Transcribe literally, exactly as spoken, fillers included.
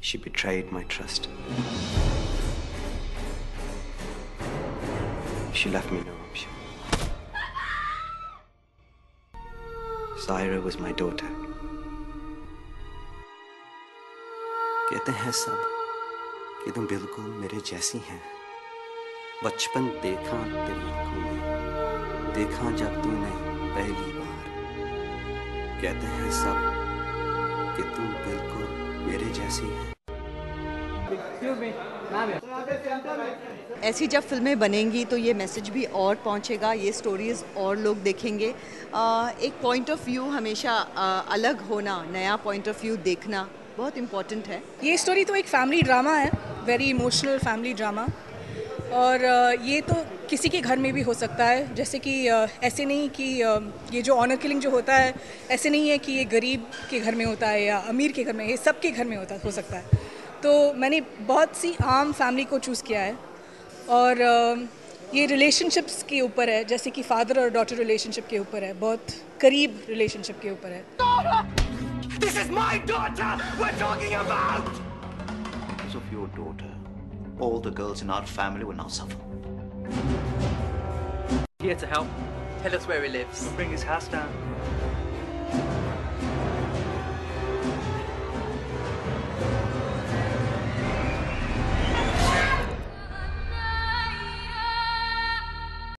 She betrayed my trust. She left me no option. Zaira was my daughter. कहते हैं सब कि तुम बिल्कुल मेरे जैसी हैं। बचपन देखा तेरी आंखों में, देखा जब तूने पहली बार। कहते हैं सब कि तुम बिल्कुल मेरे जैसी हैं। ऐसी जब फिल्में बनेंगी तो ये मैसेज भी और पहुंचेगा, ये स्टोरीज़ और लोग देखेंगे। आ, एक पॉइंट ऑफ व्यू हमेशा आ, अलग होना, नया पॉइंट ऑफ व्यू देखना बहुत इम्पॉर्टेंट है। ये स्टोरी तो एक फैमिली ड्रामा है, वेरी इमोशनल फैमिली ड्रामा। और ये तो किसी के घर में भी हो सकता है, जैसे कि ऐसे नहीं कि ये जो ऑनर किलिंग जो होता है, ऐसे नहीं है कि ये गरीब के घर में होता है या अमीर के घर में, ये सबके घर में होता हो सकता है। तो मैंने बहुत सी आम फैमिली को चूज़ किया है और ये रिलेशनशिप्स के ऊपर है, जैसे कि फादर और डॉटर रिलेशनशिप के ऊपर है, बहुत करीब रिलेशनशिप के ऊपर है। This is my daughter we're talking about! Because of your daughter, all the girls in our family will now suffer. Here to help. Tell us where he lives. Bring his house down.